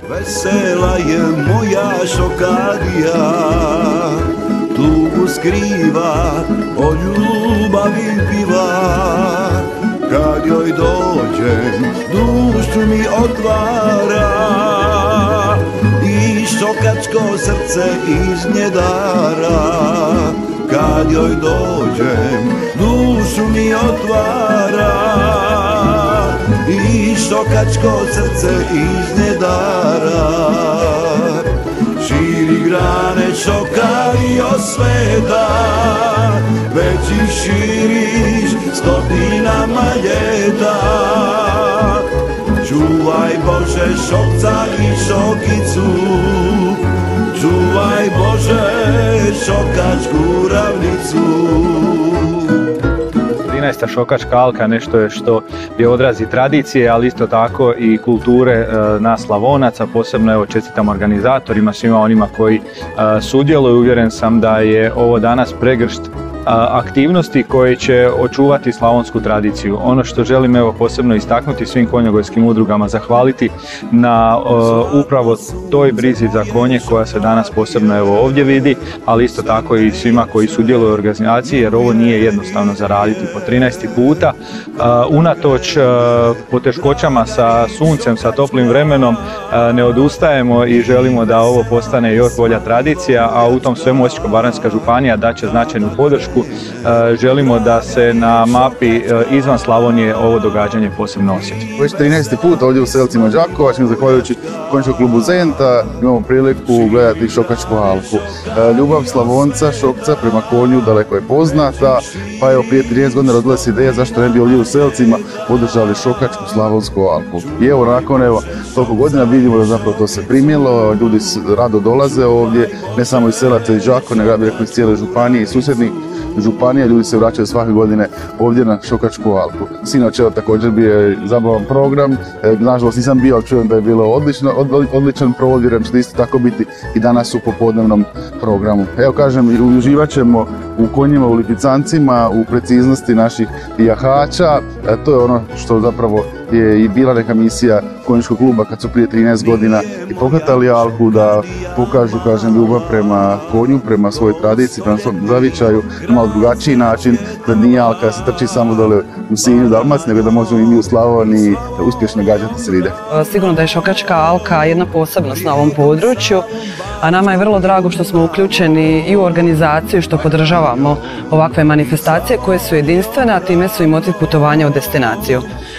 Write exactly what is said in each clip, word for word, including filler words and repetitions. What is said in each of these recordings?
Vesela je moja šokadija, tugu skriva, o ljubavi piva. Kad joj dođem, dušu mi otvara i šokačko srce iz nje dara. Kad joj dođem, dušu mi otvara i šokačko srce iz nje dara. Širi grane šokario sveta, već ih širiš stotinama ljeta. Čuvaj Bože šokca i šokicu, čuvaj Bože šokačku ravnicu. trinaesta šokačka alka nešto je što je odrazi tradicije, ali isto tako i kulture e, nas Slavonaca. Posebno evo čestitam organizatorima, svima onima koji e, sudjeluju. Uvjeren sam da je ovo danas pregršt aktivnosti koje će očuvati slavonsku tradiciju. Ono što želim evo posebno istaknuti svim konjogojskim udrugama, zahvaliti na uh, upravo toj brizi za konje koja se danas posebno evo ovdje vidi, ali isto tako i svima koji sudjeluju u organizaciji, jer ovo nije jednostavno zaraditi po trinaesti puta. Uh, unatoč uh, poteškoćama sa suncem, sa toplim vremenom, uh, ne odustajemo i želimo da ovo postane još bolja tradicija, a u tom svemu Osječko-baranjska županija daće značajnu podršku. Želimo da se na mapi izvan Slavonije ovo događanje posebno osjeti. Već trinaesti put ovdje u Selcima Đakovac, zahvaljujući konjičkom klubu Zenta, imamo priliku gledati šokačku alku. Ljubav Slavonca, šokca prema konju daleko je poznata, pa evo prije trinaest godina rodila se ideja zašto ne bi ovdje u Selcima podržali šokačku slavonsku alku. I evo nakon evo toliko godina vidimo da zapravo to se primjelo, ljudi rado dolaze ovdje, ne samo iz Selaca i Đakova, nego ja bih rekao iz cijele županije i susjednih županija, ljudi se vraćaju svake godine ovdje na šokačku alku. Sinoć evo također bio zabavan program, nažalost nisam bio, ali čujem da je bilo odlično, od, odličan provod, vjerujem će isto tako biti i danas u popodnevnom programu. Evo kažem, uživat ćemo u konjima, u lipicancima, u preciznosti naših jahača. E, to je ono što zapravo je i bila neka misija konjičkog kluba kad su prije trinaest godina i pokretali alku, da pokažu, kažem, ljubav prema konju, prema svojoj tradiciji, prema svom zavičaju, na malo drugačiji način, da nije alka se trči samo dole u Sinju, Dalmaciji, nego da možemo i mi u Slavoniji uspješno gađati sride. Sigurno da je šokačka alka jedna posebnost na ovom području, a nama je vrlo drago što smo uključeni i u organizaciju, što podržavamo ovakve manifestacije koje su jedinstvene, a time su i motiv putovanja u destinaciju.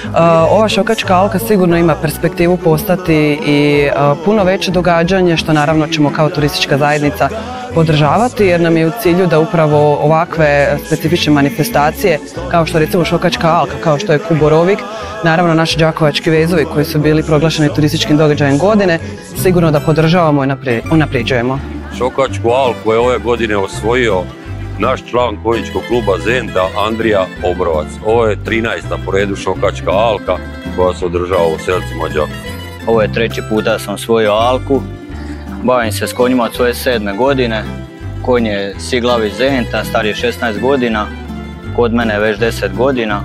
Ova šokačka alka sigurno ima perspektivu postati i puno veće događanje, što naravno ćemo kao turistička zajednica podržavati, jer nam je u cilju da upravo ovakve specifične manifestacije, kao što recimo šokačka alka, kao što je Kuborovik, naravno naši đakovački vezovi koji su bili proglašeni turističkim događajem godine, sigurno da podržavamo i unapređujemo. Šokačku alku je ove godine osvojio naš član konjičkog kluba Zenta, Andrija Obrovac. Ovo je trinaesta po redu šokačka alka koja se održava u Selcima Đakova. Ovo je treći puta da sam osvojio alku. Bavim se s konjima od svoje sedme godine. Konj je siglavi Zenta, star je šesnaest godina. Kod mene već deset godina.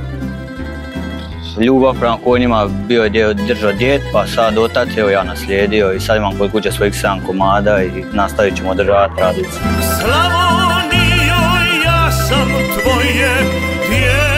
Ljubav prema konjima bio je držao djed, pa sad otac evo ja naslijedio i sad imam kod kuće svojih sedam komada i nastavit ćemo održavati tradiciju. Slavonijo, ja sam tvoje djed.